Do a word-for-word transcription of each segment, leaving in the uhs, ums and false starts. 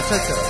अच्छा अच्छा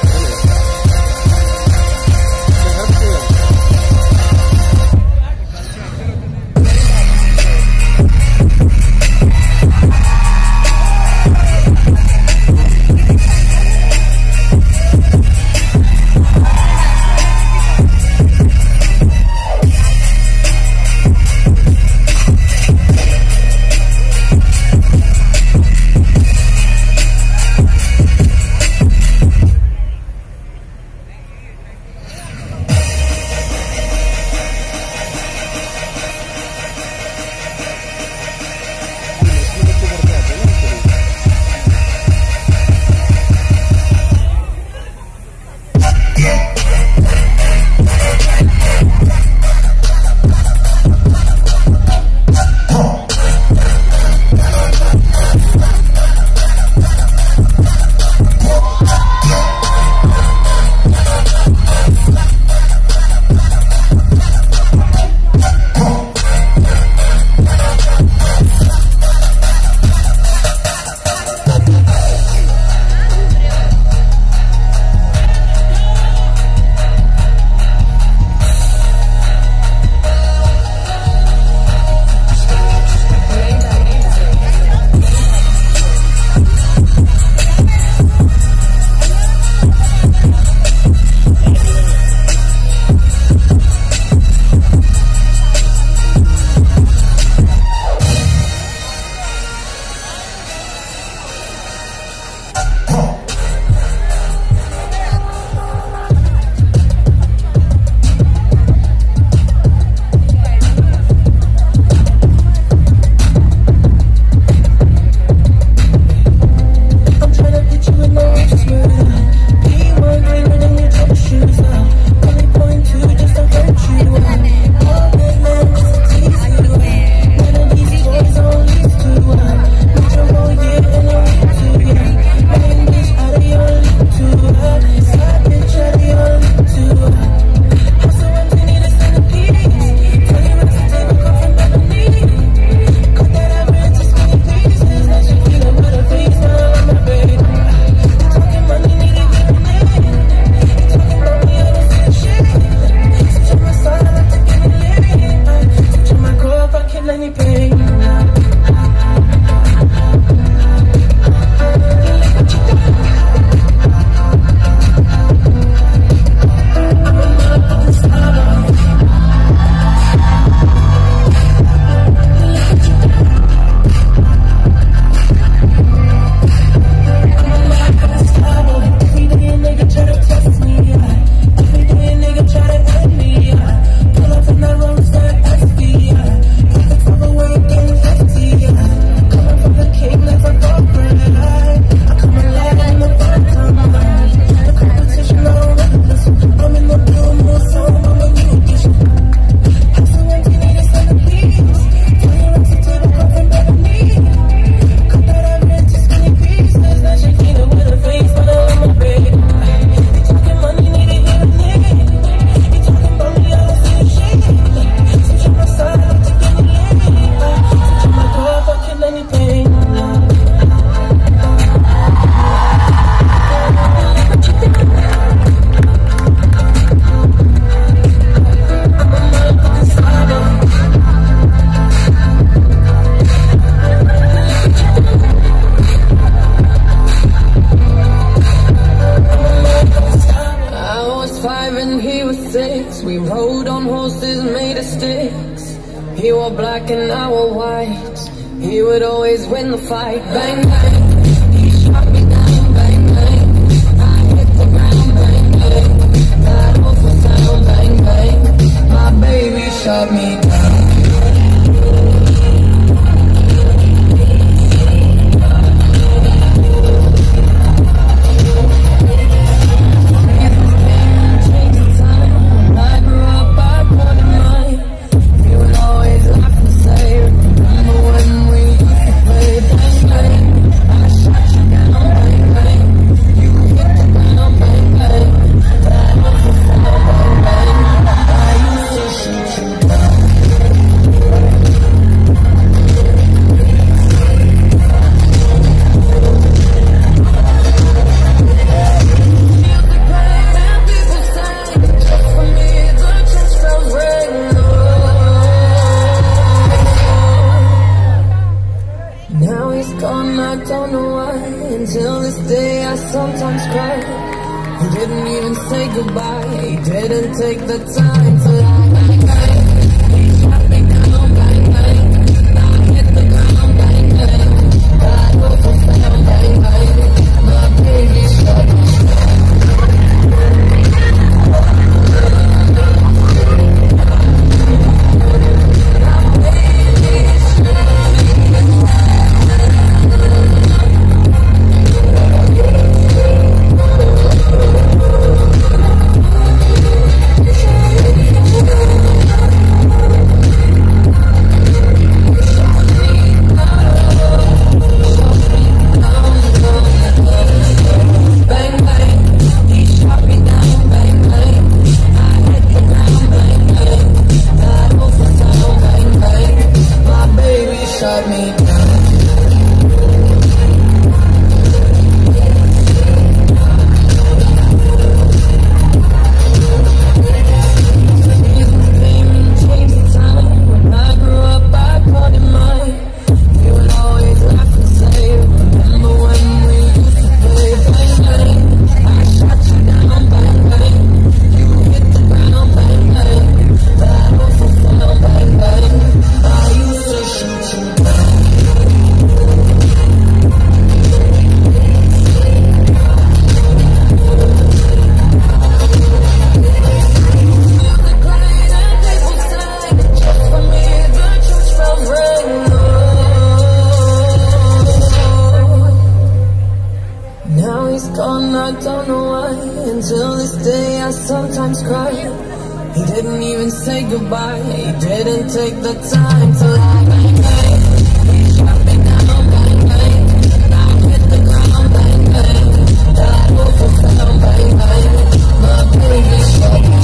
We rode on horses made of sticks. He wore black and I wore white. He would always win the fight. Bang, bang. He shot me down. Bang, bang. I hit the ground. Bang, bang. That awful sound. Bang, bang. My baby shot me down. I until this day I sometimes cry. He didn't even say goodbye, he didn't take the time to lie. Bang, bang. He shot me down, bang, bang. I hit the ground, bang, bang. God knows I fell, bang, bang. My baby shot me down. Sometimes cry. He didn't even say goodbye, he didn't take the time to lie. Bang, bang. He shot me down, bang, bang. I hit the ground, bang, bang. That was a sound, bang, bang. My baby shot me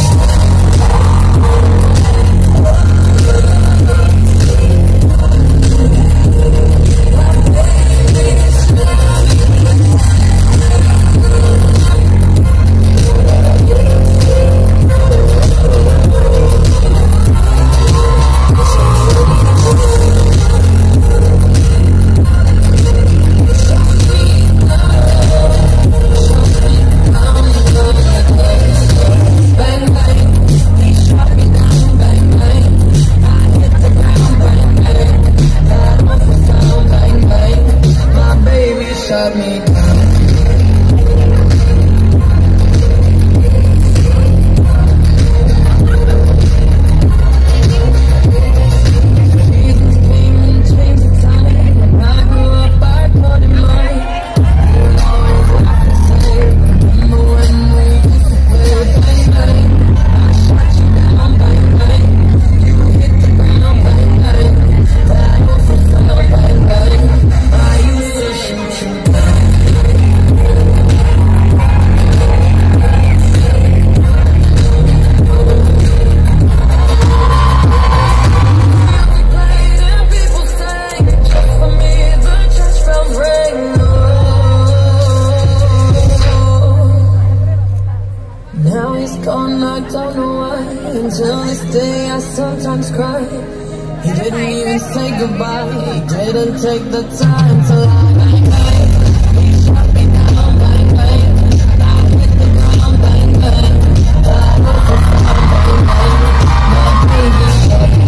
take the time to lie. Bang, bang. He shot me down, bang, bang. I hit the ground, bang, bang. That was a sound, bang, bang. My baby shot me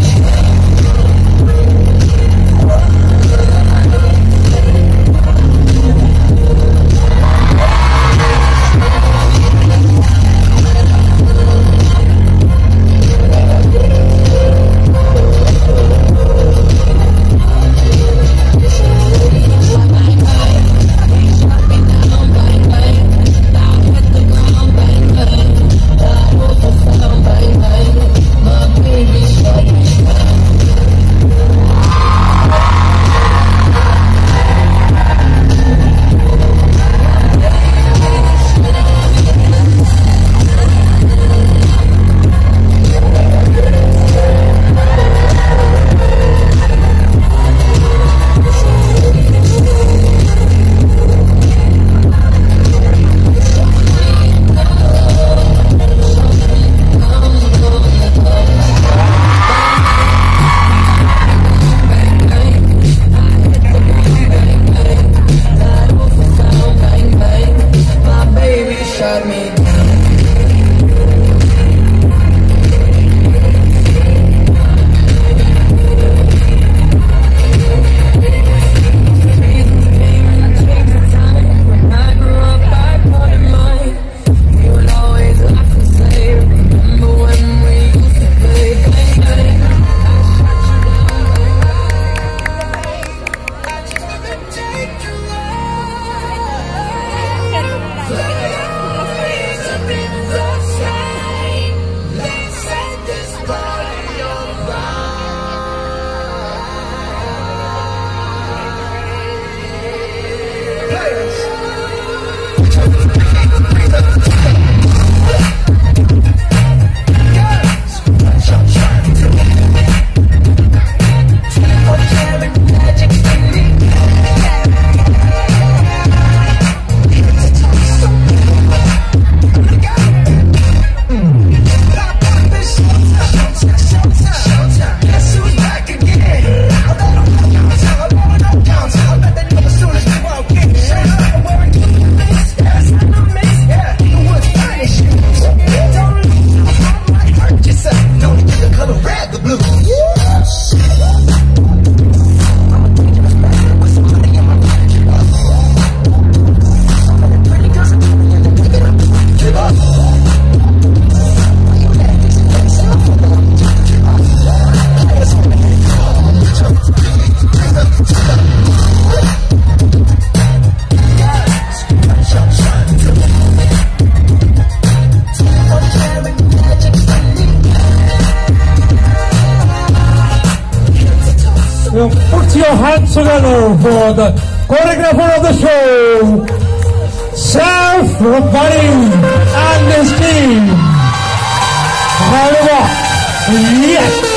bang, bang. together for the choreographer of the show, Chef Buddy and his team. Yes.